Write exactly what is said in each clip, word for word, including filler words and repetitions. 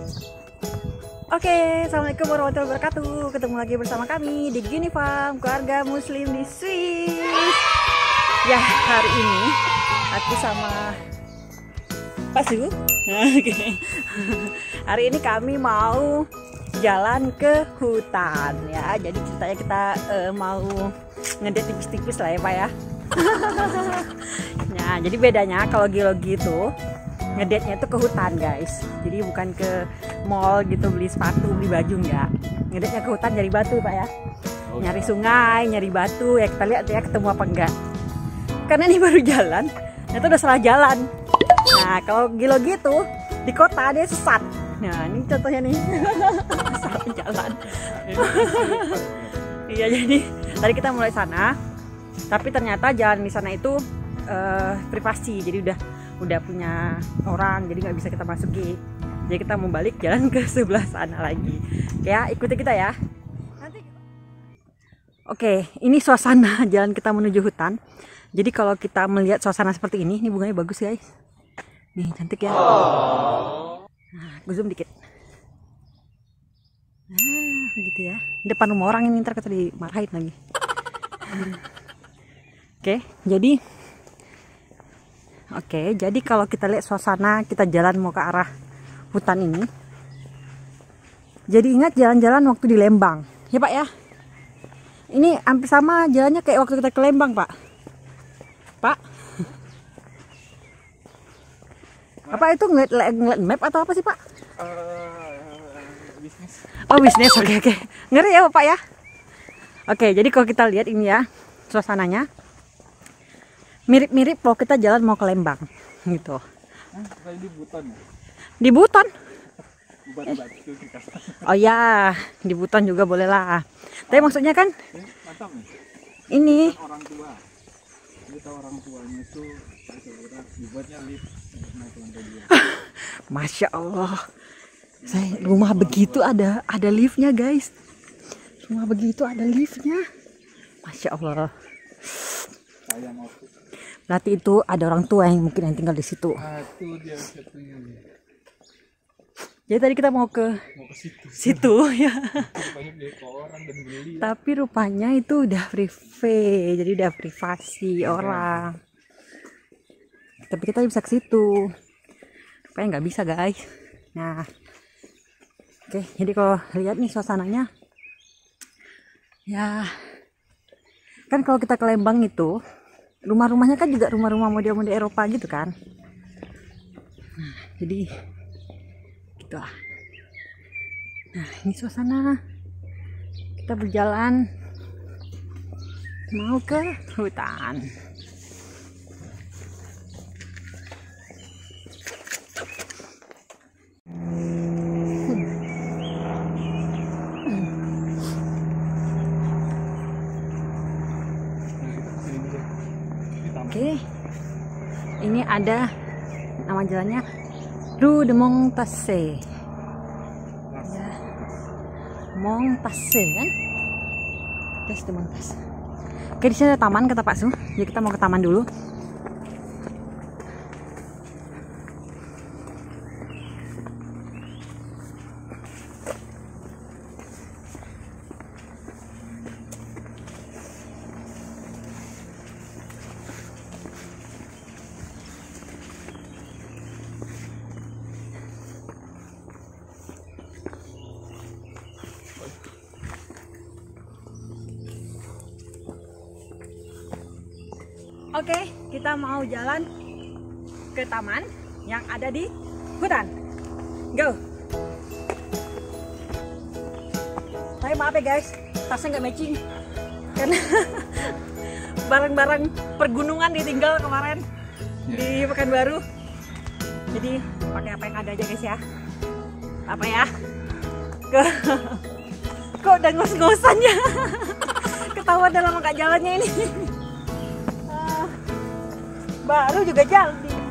Oke, assalamualaikum warahmatullahi wabarakatuh. Ketemu lagi bersama kami di Gini Farm, keluarga muslim di Swiss. Ya, hari ini aku sama Pak Su. Oke. Hari ini kami mau jalan ke hutan ya. Jadi ceritanya kita uh, mau ngedate tipis-tipis lah ya Pak ya. Nah, jadi bedanya kalau geologi itu ngedate-nya itu ke hutan guys. Jadi bukan ke mall gitu beli sepatu, beli baju enggak. Ngedate-nya ke hutan nyari batu Pak ya. Nyari sungai, nyari batu ya, kita lihat ya ketemu apa enggak. Karena ini baru jalan, itu udah salah jalan. Nah, kalau geologi itu di kota dia sesat. Nah, ini contohnya nih. Salah jalan. Iya, jadi tadi kita mulai sana, tapi ternyata jalan di sana itu uh, privasi. Jadi udah udah punya orang, jadi nggak bisa kita masuki. Jadi kita mau balik jalan ke sebelah sana lagi. Ya, ikuti kita ya. Nanti... Oke, ini suasana jalan kita menuju hutan. Jadi kalau kita melihat suasana seperti ini, ini bunganya bagus guys. Nih, cantik ya. Nah, gue zoom dikit. Nah, gitu ya. Depan rumah orang ini, ntar kita dimarahin lagi. Oke, jadi Oke, jadi kalau kita lihat suasana, kita jalan mau ke arah hutan ini. Jadi ingat jalan-jalan waktu di Lembang, ya Pak ya. Ini hampir sama jalannya kayak waktu kita ke Lembang Pak. Pak, apa itu ngeliat, ngeliat map atau apa sih Pak? Uh, bisnis. Oh bisnis, oke oke. Ngeri ya Pak ya. Oke, jadi kalau kita lihat ini ya suasananya. Mirip-mirip kalau kita jalan mau ke Lembang gitu. Nah, di Buton ya? Di Buton? Batu-batu. Oh ya, di Buton juga boleh lah. Tapi maksudnya kan mantap nih. Ini Orang tua. Kita orang tuanya itu dibuatnya lift naik lantai dua. Masya Allah. Saya rumah begitu ada ada liftnya guys. Rumah begitu ada liftnya. Masya Allah. Sayang aku. Berarti itu ada orang tua yang mungkin yang tinggal di situ. Ah, itu dia satunya. Jadi tadi kita mau ke, Mau ke situ. Situ ya. Banyak dia ke orang dan beli. Tapi rupanya itu udah privé, jadi udah privasi orang. Tapi kita bisa ke situ. Rupanya nggak bisa guys. Nah, oke. Jadi kalau lihat nih suasananya, ya kan kalau kita ke Lembang itu rumah-rumahnya kan juga rumah-rumah model-model Eropa gitu kan. Nah, jadi gitu lah. Nah, ini suasana kita berjalan mau ke hutan. Oke, ini ada nama jalannya Rue de Montasse. Ya, Montasse kan? Yes, de Montasse. Oke, di sini ada taman kata Pak Su. Jadi kita mau ke taman dulu. Oke, kita mau jalan ke taman yang ada di hutan. Go! Tapi maaf ya guys, tasnya nggak matching karena barang-barang pergunungan ditinggal kemarin di Pekanbaru. Jadi pakai apa yang ada aja guys ya. Apa ya? Ke kok udah ngos-ngosan ya? Ketahuan dalam nggak jalannya ini. Baru juga jalan dikit.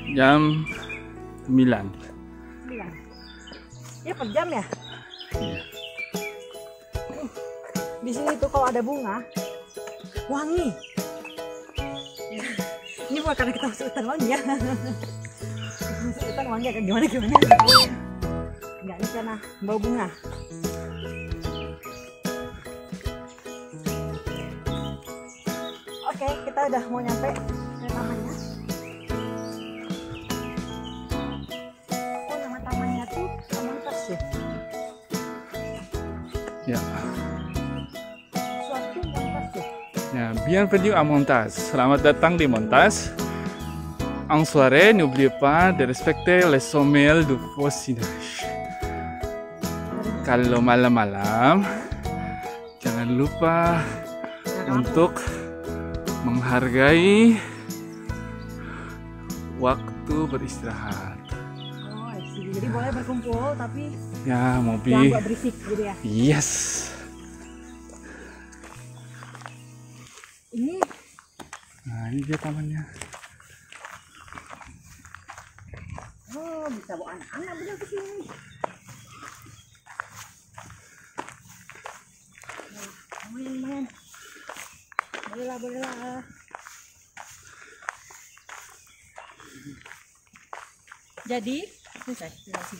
Jam sembilan. Sembilan. Ya per jam ya. Iya. Di sini tuh kalau ada bunga wangi. Ya. Ini bukan karena kita masuk hutan wangi ya. Masuk hutan wangi akan gimana gimana. Enggak, ini karena bau bunga. Oke, kita udah mau nyampe ke tamannya. Oh, nama tamannya tuh Taman Tas ya? Ya. Suatu Montas ya? Ya, bienvenue à Montas. Selamat datang di Montas. En soirée, n'oubliez pas de respecter les sommets du voisinage. Kalau malam-malam, jangan lupa untuk menghargai waktu beristirahat. Oh, I see. Jadi boleh berkumpul tapi Ya, jangan mobil. buat berisik gitu ya. Yes. Ini Nah, ini dia tamannya. oh bisa bawa anak-anak bener ke sini. Main-main. Bolehlah, bolehlah. Jadi, ini saya tinggal sini.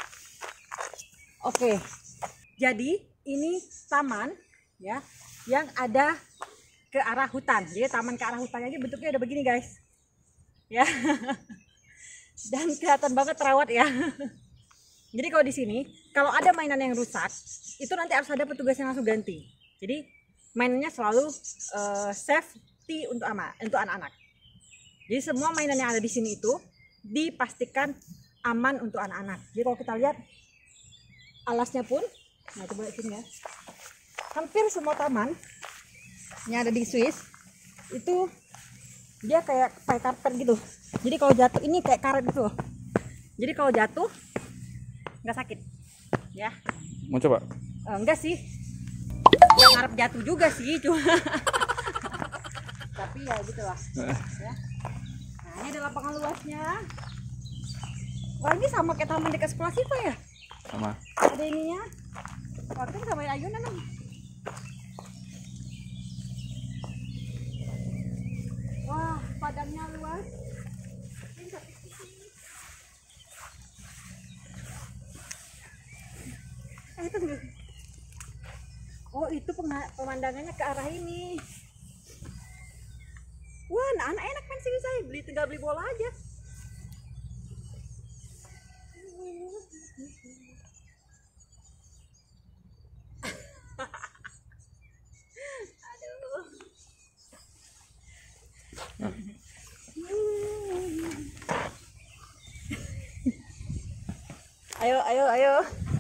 Oke. Jadi, ini taman ya yang ada ke arah hutan. Jadi taman ke arah hutannya aja bentuknya udah begini, guys. Ya. Dan kelihatan banget terawat ya. Jadi kalau di sini, kalau ada mainan yang rusak, itu nanti harus ada petugas yang langsung ganti. Jadi mainannya selalu uh, safety untuk ama, untuk anak-anak. Jadi semua mainan yang ada di sini itu dipastikan aman untuk anak-anak. Jadi kalau kita lihat alasnya pun, nah coba lihat sini ya. Hampir semua taman yang ada di Swiss itu dia kayak kayak karpet gitu. Jadi kalau jatuh ini kayak karet gitu. Jadi kalau jatuh nggak sakit, ya? Mau coba? Eh, enggak sih. Yang ngarep jatuh juga sih, cuma. Tapi ya gitulah. Ya. Nah ini ada lapangan luasnya. Wah ini sama kayak taman dekat sekolah Siva ya? Sama. Ada ininya. Waktu itu sama ayunan nih. Wah padangnya luas. Eh, itu dulu. Oh itu pemandangannya ke arah ini. Wah anak-anak enak main sini, saya beli tinggal beli bola aja. Aduh. Ayo ayo ayo.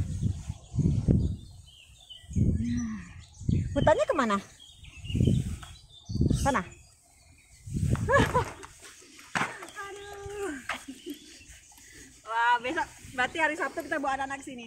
Hutannya kemana? Sana. Aduh. Wah, besok berarti hari Sabtu kita bawa anak-anak sini.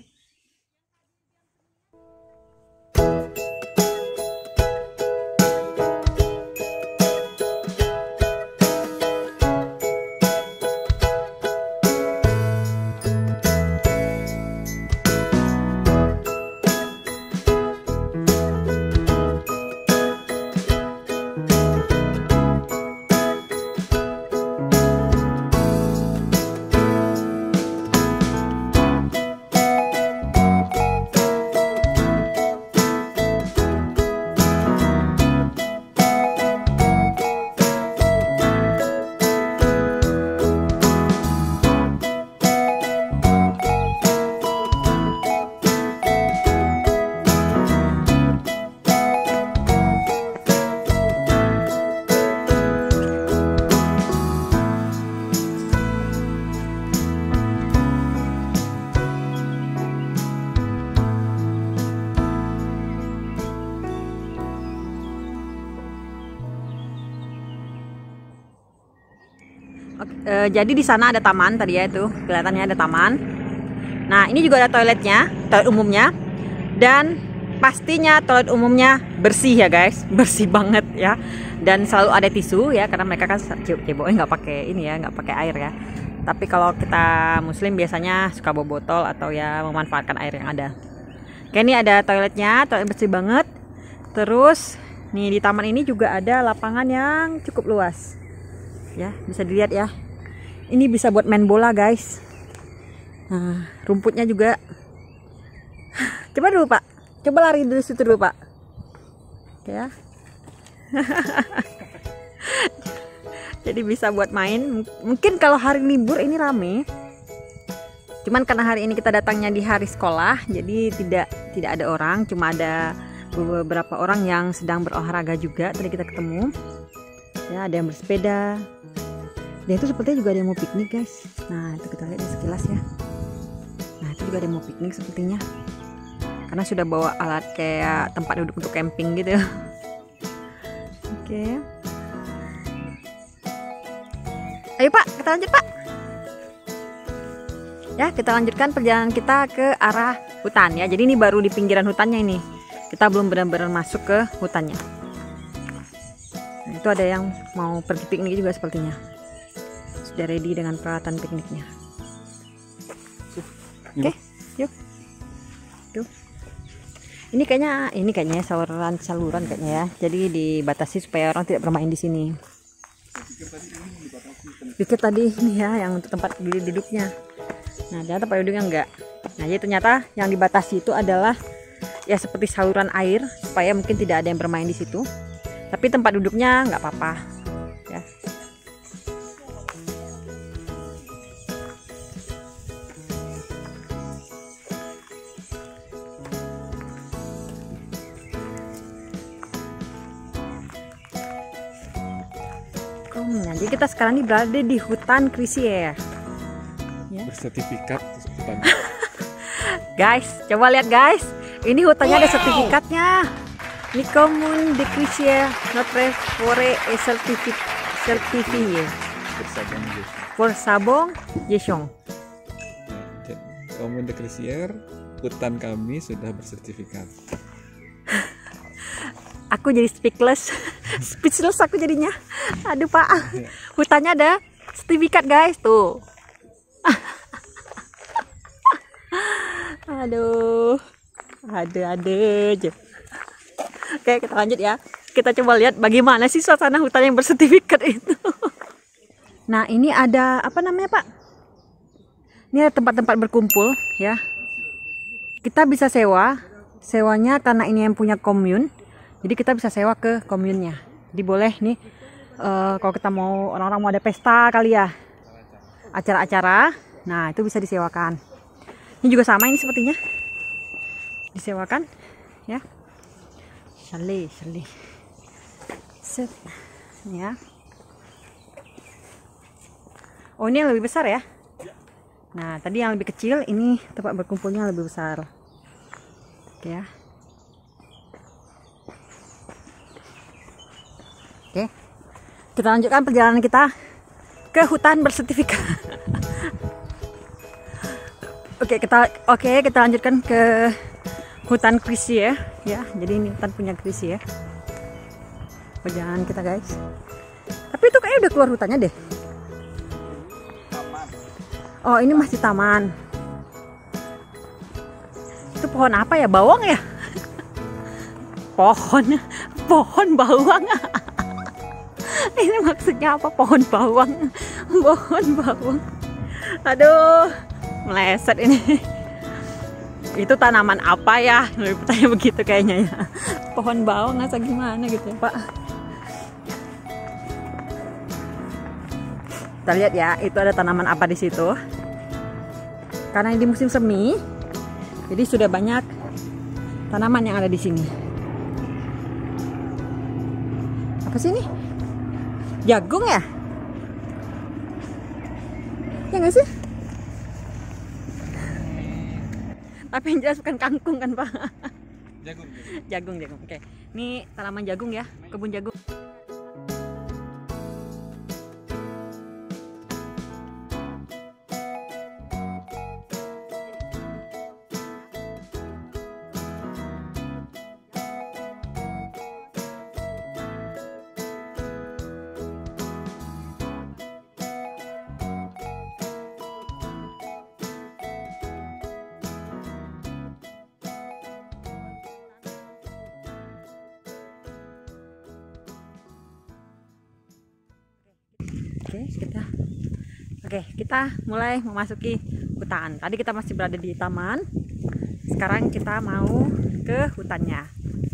Oke, e, jadi di sana ada taman tadi ya, itu kelihatannya ada taman. Nah ini juga ada toiletnya, toilet umumnya, dan pastinya toilet umumnya bersih ya guys, bersih banget ya. dan selalu ada tisu ya, karena mereka kan ceboknya nggak pakai ini ya, nggak pakai air ya. Tapi kalau kita muslim biasanya suka bawa botol atau ya memanfaatkan air yang ada. Oke, ini ada toiletnya, toilet bersih banget. Terus nih di taman ini juga ada lapangan yang cukup luas ya, bisa dilihat ya. Ini bisa buat main bola guys. Nah, rumputnya juga. Coba dulu Pak, coba lari dulu situ dulu Pak. Oke ya. Jadi bisa buat main. Mungkin kalau hari libur ini rame. Cuman karena hari ini kita datangnya di hari sekolah, jadi tidak tidak ada orang, cuma ada beberapa orang yang sedang berolahraga juga. Tadi kita ketemu. Ya, ada yang bersepeda. Dan itu sepertinya juga ada yang mau piknik, guys. Nah, itu kita lihat sekilas ya. Nah, itu juga ada yang mau piknik sepertinya. Karena sudah bawa alat kayak tempat duduk untuk camping gitu. Oke. Ayo Pak, kita lanjut Pak. Ya, kita lanjutkan perjalanan kita ke arah hutan ya. Jadi ini baru di pinggiran hutannya ini. Kita belum benar-benar masuk ke hutannya. Nah, itu ada yang mau pergi piknik juga sepertinya. Sudah ready dengan peralatan pikniknya. Oke, yuk. Yuk. Ini kayaknya ini kayaknya saluran saluran kayaknya ya. Jadi dibatasi supaya orang tidak bermain di sini. Pikir tadi ini ya yang untuk tempat duduknya. Nah, ternyata tempat duduknya enggak. Nah, jadi ternyata yang dibatasi itu adalah ya seperti saluran air supaya mungkin tidak ada yang bermain di situ. Tapi tempat duduknya nggak apa-apa. Ya. Nah, jadi kita sekarang ini berada di hutan Crisier. Ya. Bersertifikat hutan. Guys, coba lihat guys. Ini hutannya wow. Ada sertifikatnya. Ini Commune de Crisier Notre Forêt et Certifié. Pour Sabong Yeshong. Commune de Crisier, hutan kami sudah bersertifikat. Aku jadi speechless. Speechless aku jadinya. Aduh Pak, hutannya ada sertifikat guys tuh. Aduh, ada-ada aja. Oke, kita lanjut ya. Kita coba lihat bagaimana sih suasana hutan yang bersertifikat itu. Nah, ini ada apa namanya Pak? Ini ada tempat-tempat berkumpul ya. Kita bisa sewa. Sewanya karena ini yang punya komun. Jadi kita bisa sewa ke komunnya. Jadi boleh nih. Uh, kalau kita mau orang-orang mau ada pesta kali ya, acara-acara, nah itu bisa disewakan. Ini juga sama ini sepertinya disewakan ya, chalet chalet set ya. Oh, ini yang lebih besar ya. Nah, tadi yang lebih kecil, ini tempat berkumpulnya lebih besar. Oke ya. Oke. Kita lanjutkan perjalanan kita ke hutan bersertifikat. Oke, kita oke kita lanjutkan ke hutan Crisier ya. Jadi ini hutan punya Crisier. Perjalanan kita guys. Tapi itu kayaknya udah keluar hutannya deh. Oh, ini masih taman. Itu pohon apa ya? Bawang ya? Pohon, pohon bawang. Ini maksudnya apa? Pohon bawang. Pohon bawang. Aduh, meleset ini. Itu tanaman apa ya? Lebih bertanya begitu kayaknya ya. Pohon bawang atau gimana gitu ya Pak. Kita lihat ya, itu ada tanaman apa di situ. Karena ini di musim semi, jadi sudah banyak tanaman yang ada di sini. Apa sih ini? Jagung ya? Ya nggak sih? Tapi yang jelas bukan kangkung kan Pak? Jagung. Jagung, jagung. Oke. Ini tanaman jagung ya, kebun jagung. Oke, kita Oke, kita mulai memasuki hutan. Tadi kita masih berada di taman. Sekarang kita mau ke hutannya.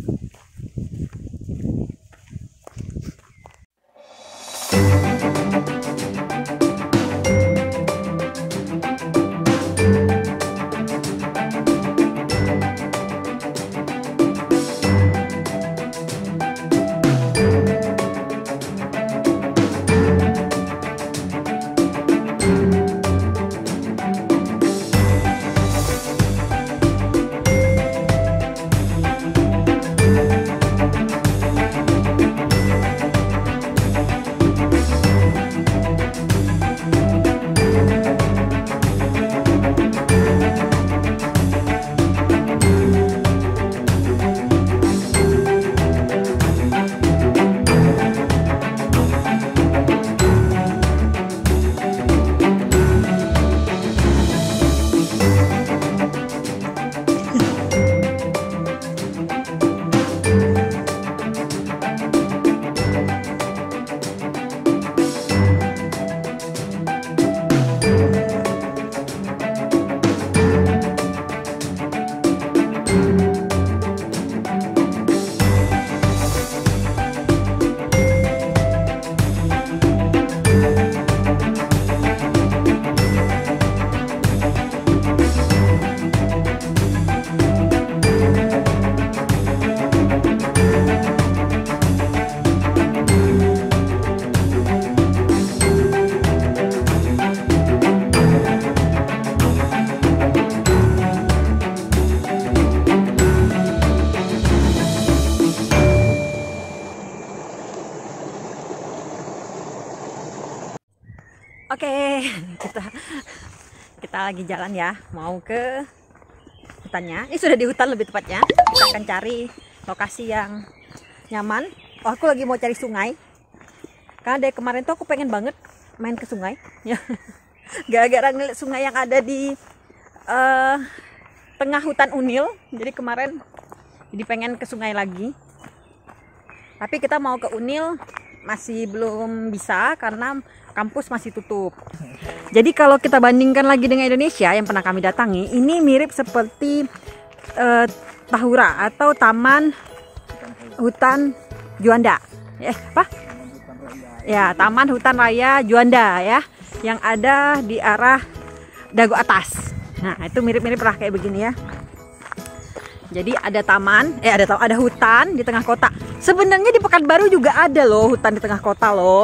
Oke, kita kita lagi jalan ya, mau ke hutannya. Ini sudah di hutan lebih tepatnya. Kita akan cari lokasi yang nyaman. Oh, aku lagi mau cari sungai. Karena dari kemarin tuh aku pengen banget main ke sungai. Ya, gara-gara ngeliat sungai yang ada di uh, tengah hutan Unil. Jadi kemarin jadi pengen ke sungai lagi. Tapi kita mau ke Unil masih belum bisa karena kampus masih tutup. Jadi kalau kita bandingkan lagi dengan Indonesia yang pernah kami datangi, ini mirip seperti uh, Tahura atau Taman Hutan Juanda. Eh, apa? Ya, Taman Hutan Raya Juanda ya, yang ada di arah Dago Atas. Nah, itu mirip-mirip lah kayak begini ya. Jadi ada taman, eh ada ada hutan di tengah kota. Sebenarnya di Pekanbaru juga ada loh hutan di tengah kota loh.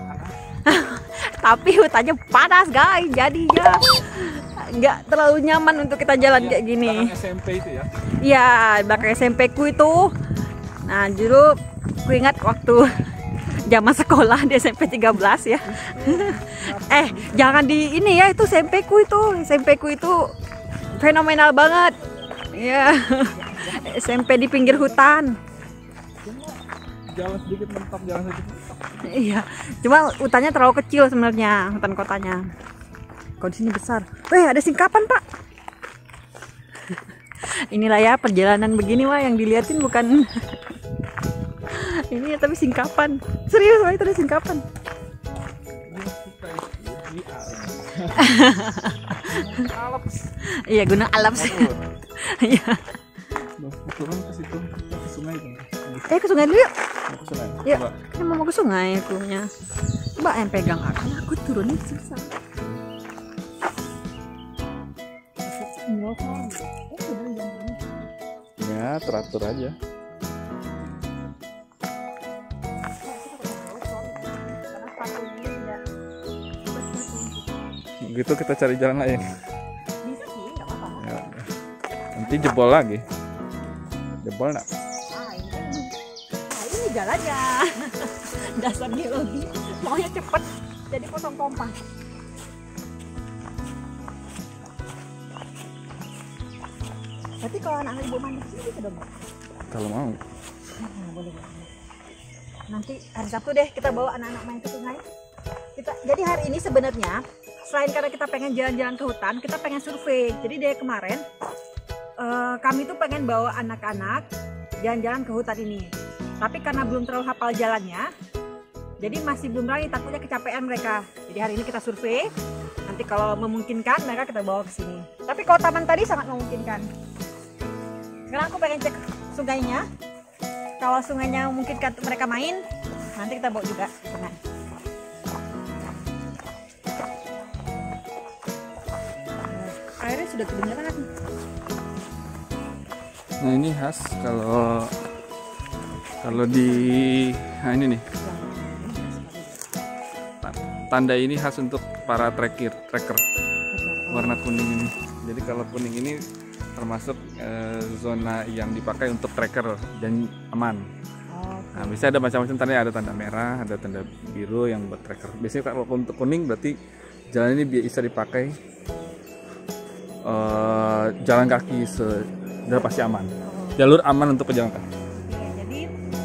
Tapi hutannya panas guys, jadinya nggak terlalu nyaman untuk kita jalan kayak gini. S M P itu ya? Iya, belakang S M P ku itu. Nah, dulu ku ingat waktu zaman sekolah di S M P tiga belas ya. eh, jangan di ini ya, itu S M P ku itu. S M P ku itu fenomenal banget. Ya, S M P di pinggir hutan. Jalan sedikit mentok, jalan sedikit mentok. Iya, cuma hutannya terlalu kecil sebenarnya, hutan kotanya. Kalau di sini besar. Weh, ada singkapan pak. Inilah ya perjalanan begini wah yang diliatin bukan ini tapi singkapan. Serius wah itu ada singkapan. Iya, Gunung Alaps. Iya. Turun ke situ, ke sungai itu. Eh, ke sungai dulu yuk. Mau ke sungai. Yuk, kita mau ke sungai akunya. Coba yang pegang aku, aku turunin susah. Ya, teratur aja. Gitu kita cari jalan lain. Bisa sih, nggak apa-apa. Ya, nanti jebol lagi. Jebol nak? Ah, ini, nah, ini jalannya. Dasar geologi, maunya cepet, jadi potong kompas. Berarti kalau anak-anak ibu mandi sini bisa dong? Kalau mau. Nah, boleh, boleh. Nanti hari Sabtu deh kita bawa anak-anak main ke sungai. Kita, jadi hari ini sebenarnya selain karena kita pengen jalan-jalan ke hutan, kita pengen survei. Jadi dari kemarin uh, kami tuh pengen bawa anak-anak jalan-jalan ke hutan ini. Tapi karena belum terlalu hafal jalannya, Jadi masih belum berani, takutnya kecapean mereka. Jadi hari ini kita survei. Nanti kalau memungkinkan mereka kita bawa ke sini. Tapi kalau taman tadi sangat memungkinkan. Sekarang aku pengen cek sungainya. Kalau sungainya memungkinkan untuk mereka main, nanti kita bawa juga ke sana. Airnya sudah kedengaran. Nah ini khas kalau kalau di nah ini nih tanda ini khas untuk para tracker tracker warna kuning ini. Jadi kalau kuning ini termasuk eh, zona yang dipakai untuk tracker dan aman. Nah bisa ada macam-macam tanda, ada tanda merah, ada tanda biru yang buat tracker. Biasanya kalau untuk kuning berarti jalan ini bisa dipakai Uh, jalan kaki, sudah pasti aman. Jalur aman untuk pejalan kaki. Oke, jadi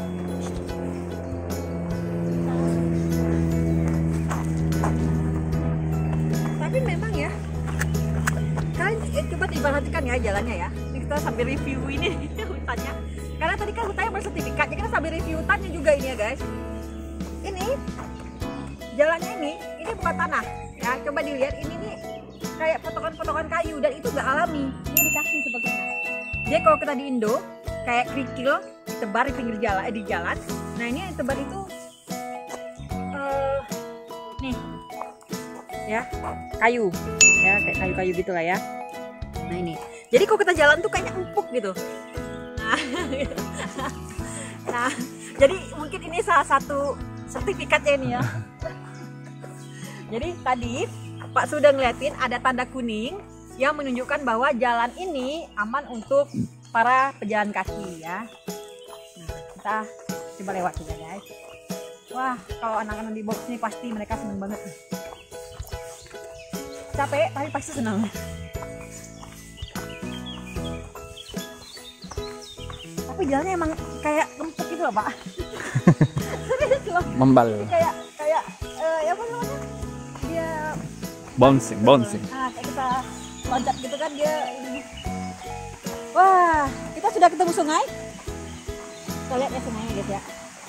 tapi memang ya, kalian eh, coba diperhatikan ya jalannya ya. Ini kita sambil review ini hutannya. Karena tadi kan hutannya bersertifikat, jadi kita sambil review hutannya juga ini ya guys. Ini jalannya ini, ini bukan tanah ya. Coba dilihat ini nih. Kayak potongan-potongan kayu dan itu nggak alami, ini dikasih sebagainya. Jadi kalau kita di Indo kayak kerikil ditebar di pinggir jalan, eh, di jalan. Nah ini yang ditebar itu uh, nih ya kayu, ya kayak kayu-kayu gitulah ya. Nah ini, jadi kalau kita jalan tuh kayaknya empuk gitu. Nah, nah jadi mungkin ini salah satu sertifikatnya ini ya. Jadi tadi Pak sudah ngeliatin ada tanda kuning yang menunjukkan bahwa jalan ini aman untuk para pejalan kaki ya. Nah, kita coba lewat juga guys. Wah, kalau anak-anak di box ini pasti mereka seneng banget. Capek tapi pasti senang. Tapi jalannya emang kayak empuk gitu loh Pak. Serius loh. Membal. Kayak kayak uh, ya apa namanya? Dia bouncing, bouncing. Nah, kayak kita loncat gitu kan dia ini. Wah, kita sudah ketemu sungai. Kita lihat ya sungainya guys ya.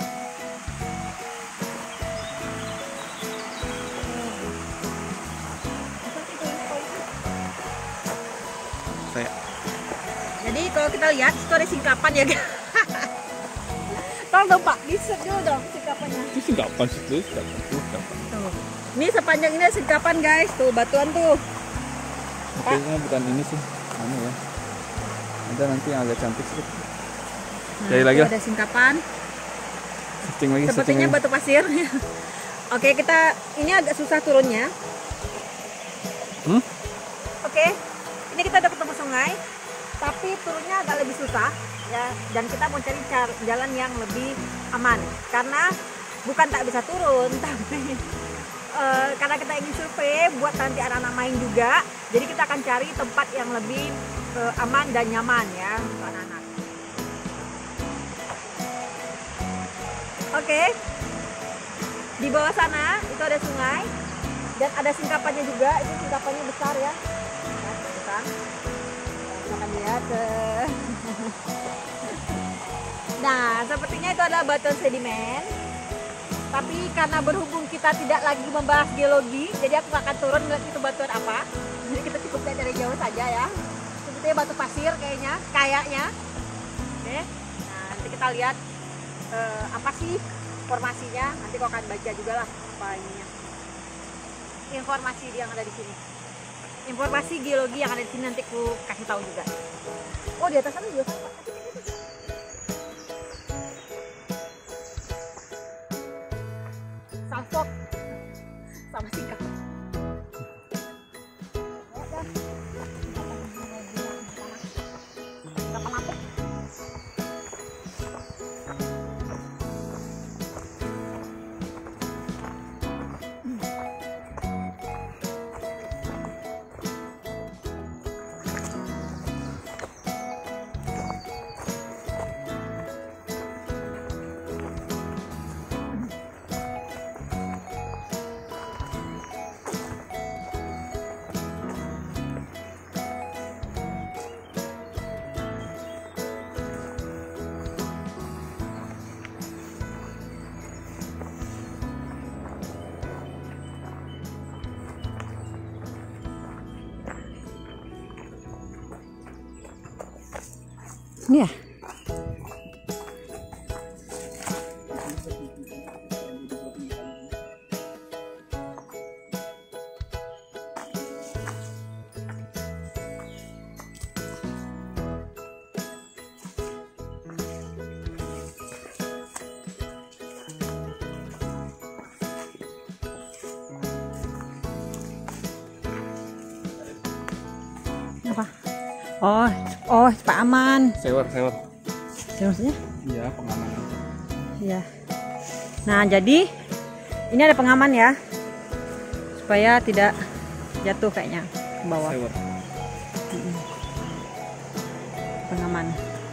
Saya. Jadi kalau kita lihat itu ada singkapan ya guys. Tolong dong Pak, di-set dulu dong singkapannya. Itu singkapan sih, itu singkapan, itu singkapan. Tuh. Ini sepanjang ini ada singkapan guys, tuh batuan tuh. Kayaknya bukan ini sih, mana ya? Ada nanti yang agak cantik sih. Nah, Jadi lagi lah. ada singkapan. Searching lagi, searching Sepertinya lagi. batu pasir. Oke, kita ini agak susah turunnya. Hmm? Oke, ini kita udah ketemu sungai, tapi turunnya agak lebih susah ya. Dan kita mau cari jalan yang lebih aman, karena bukan tak bisa turun, tapi uh, karena kita ingin survei buat nanti anak-anak main juga. Jadi kita akan cari tempat yang lebih uh, aman dan nyaman ya untuk anak-anak. Oke, di bawah sana itu ada sungai dan ada singkapannya juga. Itu singkapannya besar ya. Nah, kita akan lihat. Uh... Nah, sepertinya itu adalah batuan sedimen. Tapi karena berhubung kita tidak lagi membahas geologi, jadi aku akan turun melihat itu batuan apa. Jadi kita cukup lihat dari jauh saja ya. Sepertinya batu pasir kayaknya, kayaknya. Oke. Nah, nanti kita lihat uh, apa sih formasinya. Nanti kau akan baca juga lah apa ininya. Informasi yang ada di sini. Informasi geologi yang ada di sini nanti aku kasih tahu juga. Oh, di atas sana juga sama. Salfok sama singkat. Ini ya. Apa? Oh, oh, Pak Aman. Sewer, sewer. Seharusnya? Iya, pengamanan. Iya. Nah, jadi ini ada pengaman ya, supaya tidak jatuh kayaknya ke bawah. Sewer. Mm-mm. Pengaman.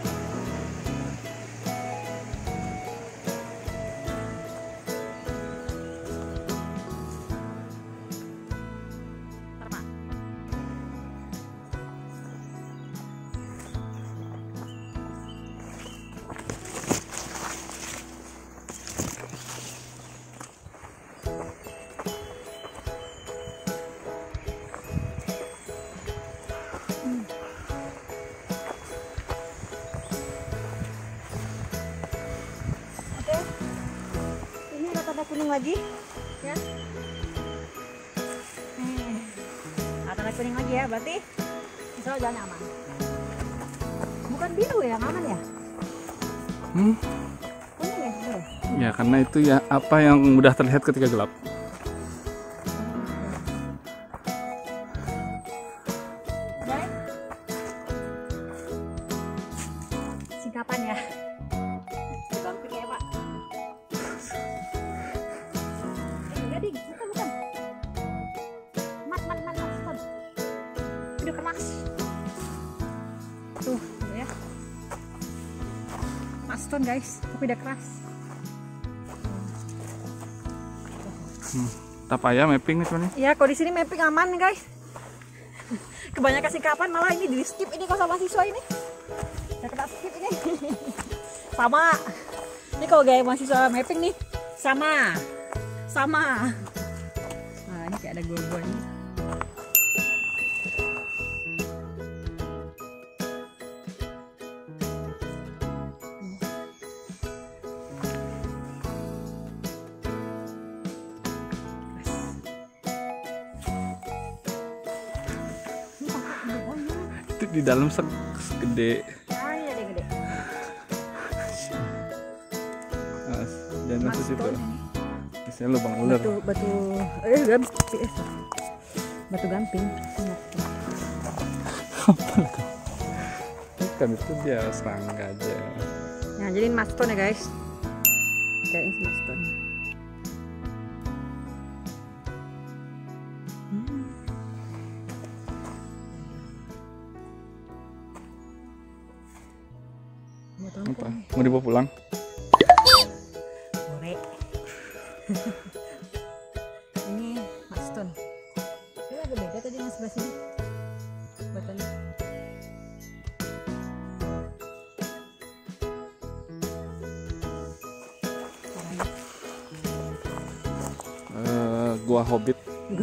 Tanda kuning lagi ya. Eh, nah, tanda kuning lagi ya, berarti insya Allah jalan aman. Bukan biru ya, yang aman ya? Hmm? Kuning ya, biru. Ya karena itu ya apa yang mudah terlihat ketika gelap. Baik. Singkapan ya. Gampang ya Pak. Gading, bukan bukan. Mat mat mat mat stone. Udah keras. Tuh, ya. Mat stone guys, tapi udah keras. Hmm. Tak payah mapping nih cuman. Ya, kalau di sini mapping aman nih guys. Kebanyakan singkapan malah ini di skip ini kalau sama siswa ini. Ya kena skip ini. Sama. Ini kalau gaya mahasiswa mapping nih sama. Sama. Nah, ini kayak ada gua-guanya. Itu di dalam se segede. Ah, iya deh gede. Nah, dan masuk situ. Stone ini. Misalnya lubang ular. Batu batu eh gamping. Eh, batu gamping. Bukan, itu dia serangga aja. Nah, jadi ini stone ya guys. Kayak ini stone. Hmm. Apa? Mau dibawa pulang? Korek. Ini stone. Ini agak beda tadi yang sebelah sini. Batanya. Uh, gua Hobbit.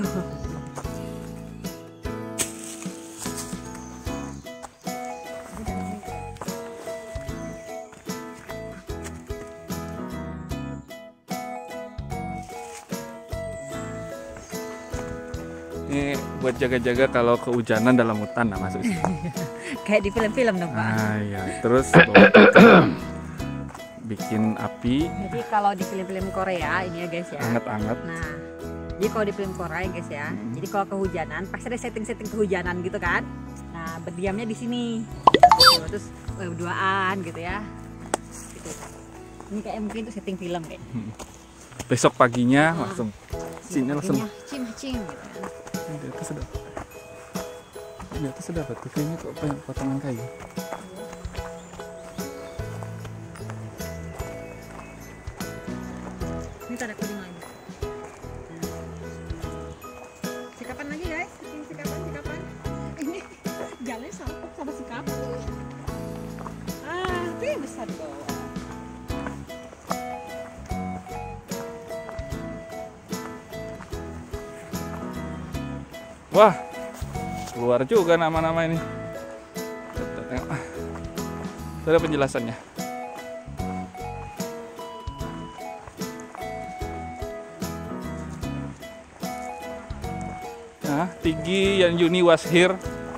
Ini buat jaga-jaga kalau kehujanan dalam hutan, nah masuk sini. Kayak di film-film dong Pak. Nah ya, terus bawa tikar, bikin api Jadi kalau di film-film Korea ini ya guys ya. anget-anget. Nah, jadi kalau di film Korea guys ya, Hmm. jadi kalau kehujanan pasti ada setting-setting kehujanan gitu kan. Nah, berdiamnya di sini. Tuh, terus oh, berduaan gitu ya. Gitu. Ini kayak mungkin itu setting film kayak. Besok paginya Nah, langsung sini langsung. cim cim gitu kan. Ini di atas ada. Di atas ada batu ini kok banyak potongan kayu. Ini tanda kuning lagi. Sikapan lagi guys, ini sikapan sikapan. Ini jalannya sama sama sikapan ini. Ah, itu yang besar di bawah. Wah, keluar juga nama-nama ini. Kita tengok. Itu ada penjelasannya. Nah, Tiggy and Yuni was here.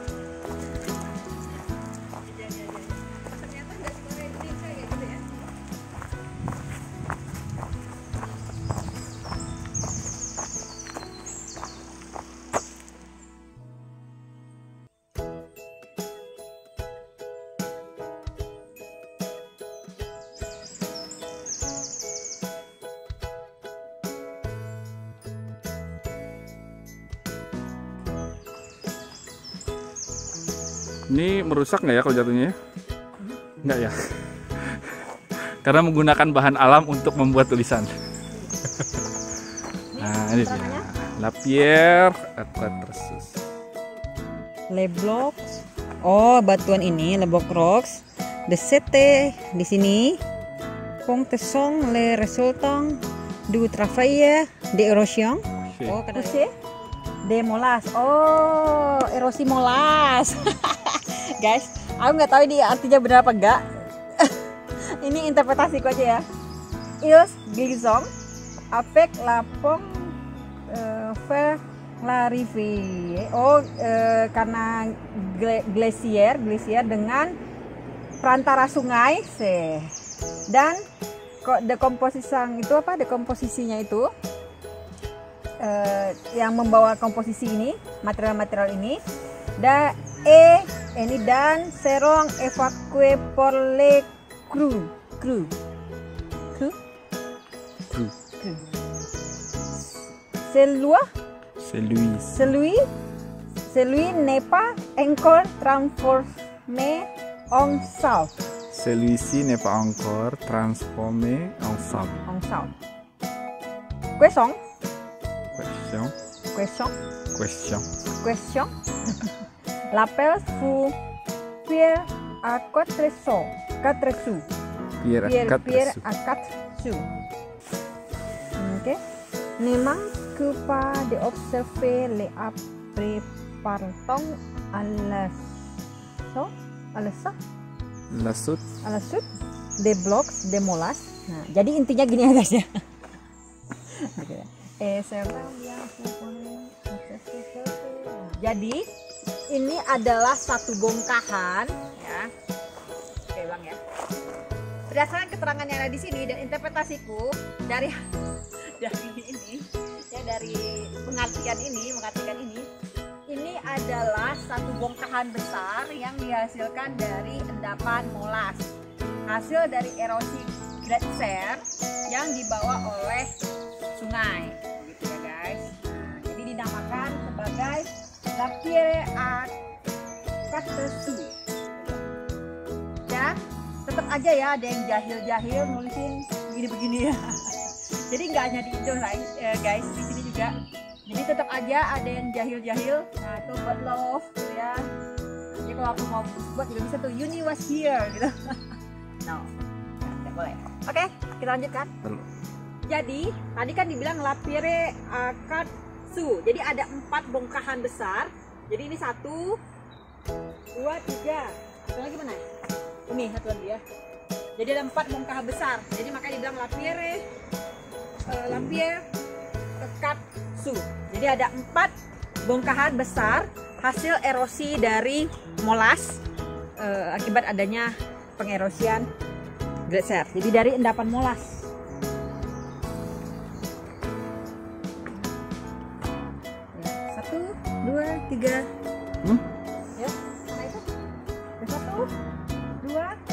Ini merusak nggak ya kalau jatuhnya ya? Nggak ya? Karena menggunakan bahan alam untuk membuat tulisan. Nah, ini dia. La pierre à quatre sous. Le blocs. Oh, batuan ini le bloc rocks. De sete di sini. Ponte sont les résultats du travail d'érosion. Oh, kada de molas. Oh, erosi molas. Guys, aku nggak tahu ini artinya benar apa enggak. Ini interpretasiku aja ya. Ils glissent avec la pomme euh, vers la rivière. Oh, euh, karena glasier, glasier dengan perantara sungai. Se. Dan kok dekomposisi itu apa? Dekomposisinya itu uh, yang membawa komposisi ini, material-material ini. Da e ini dan serong evacué pour les cru cru cru Cru. cru celui Celui. celui celui n'est pas encore transformé en sal Celui-ci n'est pas encore transformé en sable. en sal question Question. question Question. question l'appel fut pierre à quatre sous quatre sous Pierre, pierre, quatre pierre sous. à quatre sous. Ok. Ne manque pas d'observer les préparations à la so, à la so, La soute. à la suite des blocs de molas. Nah, jadi intinya gini ya guys ya. Oke. Eh, jadi ini adalah satu bongkahan ya. Oke, ulang ya. Berdasarkan keterangan yang ada di sini dan interpretasiku dari dari ini ya, dari pengertian ini, mengartikan ini, ini adalah satu bongkahan besar yang dihasilkan dari endapan molas, hasil dari erosi gletser yang dibawa oleh sungai, gitu ya guys. Nah, jadi dinamakan sebagai La pierre à quatre sous. Ya, tetap aja ya ada yang jahil-jahil nulisin begini-begini ya. Jadi nggak hanya di Indo eh, guys, di sini juga. Jadi tetap aja ada yang jahil-jahil. Nah, itu buat love gitu ya. Jadi kalau aku mau buat juga bisa tuh Yuni was here gitu. No, nggak boleh. Oke, kita lanjutkan. Jadi tadi kan dibilang La pierre à quatre sous. Jadi ada empat bongkahan besar. Jadi ini satu, dua, tiga. Satu lagi mana? Ini satu lagi ya. Jadi ada empat bongkahan besar. Jadi makanya dibilang La pierre, uh, La pierre à quatre sous. Jadi ada empat bongkahan besar hasil erosi dari molas uh, akibat adanya pengerosian gletser. Jadi dari endapan molas. Dua, tiga, Hmm? ya, nah itu, satu, dua,